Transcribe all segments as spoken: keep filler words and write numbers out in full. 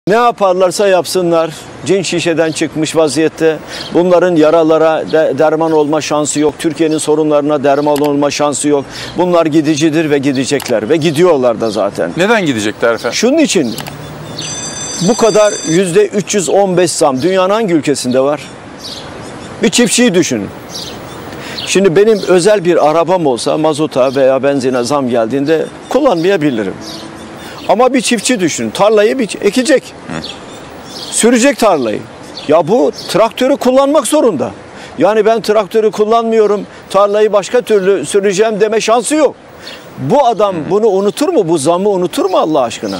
Ne yaparlarsa yapsınlar, cin şişeden çıkmış vaziyette. Bunların yaralara de derman olma şansı yok. Türkiye'nin sorunlarına derman olma şansı yok. Bunlar gidicidir ve gidecekler ve gidiyorlar da zaten. Neden gidecekler efendim? Şunun için bu kadar yüzde üç yüz on beş zam dünyanın hangi ülkesinde var? Bir çiftçiyi düşünün. Şimdi benim özel bir arabam olsa mazota veya benzine zam geldiğinde kullanmayabilirim. Ama bir çiftçi düşün, tarlayı bir ekecek, Hı. sürecek tarlayı. Ya bu traktörü kullanmak zorunda. Yani ben traktörü kullanmıyorum, tarlayı başka türlü süreceğim deme şansı yok. Bu adam Hı. bunu unutur mu, bu zammı unutur mu Allah aşkına?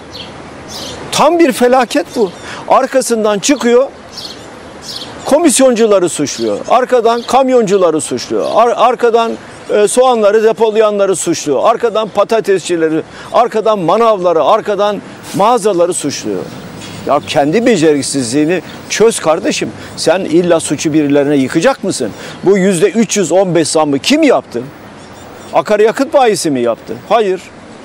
Tam bir felaket bu. Arkasından çıkıyor, komisyoncuları suçluyor. Arkadan kamyoncuları suçluyor. Ar arkadan e, soğanları depolayanları suçluyor. Arkadan patatesçileri, arkadan manavları, arkadan mağazaları suçluyor. Ya kendi beceriksizliğini çöz kardeşim. Sen illa suçu birilerine yıkacak mısın? Bu yüzde üç yüz on beş zammı kim yaptı? Akaryakıt bayisi mi yaptı? Hayır.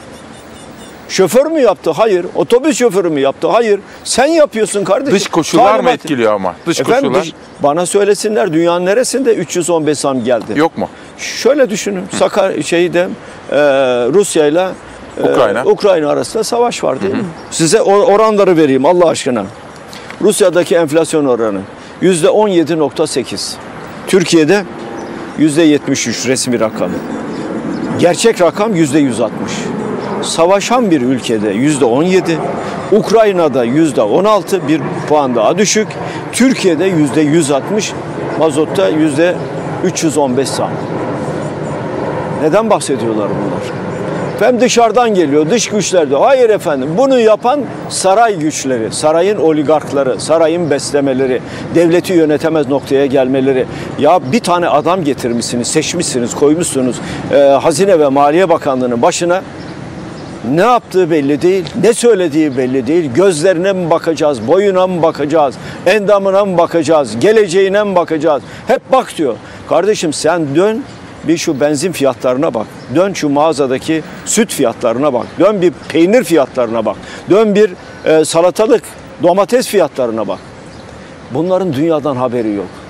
Şoför mü yaptı? Hayır. Otobüs şoförü mü yaptı? Hayır. Sen yapıyorsun kardeşim. Dış koşullar Talimat... mı etkiliyor ama? Dış Efendim, koşullar. Dış... Bana söylesinler dünyanın neresinde üç yüz on beş zam geldi? Yok mu? Şöyle düşünün. Hı. Sakar şeyde e, Rusya ile Ukrayna. Ukrayna arasında savaş var değil Hı -hı. mi? Size oranları vereyim Allah aşkına. Rusya'daki enflasyon oranı yüzde on yedi nokta sekiz. Türkiye'de yüzde yetmiş üç resmi rakam. Gerçek rakam yüzde yüz altmış. Savaşan bir ülkede yüzde on yedi, Ukrayna'da yüzde on altı, bir puan daha düşük. Türkiye'de yüzde yüz altmış, mazotta yüzde üç yüz on beş zam. Neden bahsediyorlar bunlar? Hem dışarıdan geliyor, dış güçler diyor. Hayır efendim, bunu yapan saray güçleri, sarayın oligarkları, sarayın beslemeleri, devleti yönetemez noktaya gelmeleri. Ya bir tane adam getirmişsiniz, seçmişsiniz, koymuşsunuz e, Hazine ve Maliye Bakanlığı'nın başına. Ne yaptığı belli değil, ne söylediği belli değil. Gözlerine mi bakacağız, boyuna mı bakacağız, endamına mı bakacağız, geleceğine mi bakacağız? Hep bak diyor. Kardeşim sen dön bir şu benzin fiyatlarına bak. Dön şu mağazadaki süt fiyatlarına bak. Dön bir peynir fiyatlarına bak. Dön bir e, salatalık, domates fiyatlarına bak. Bunların dünyadan haberi yok.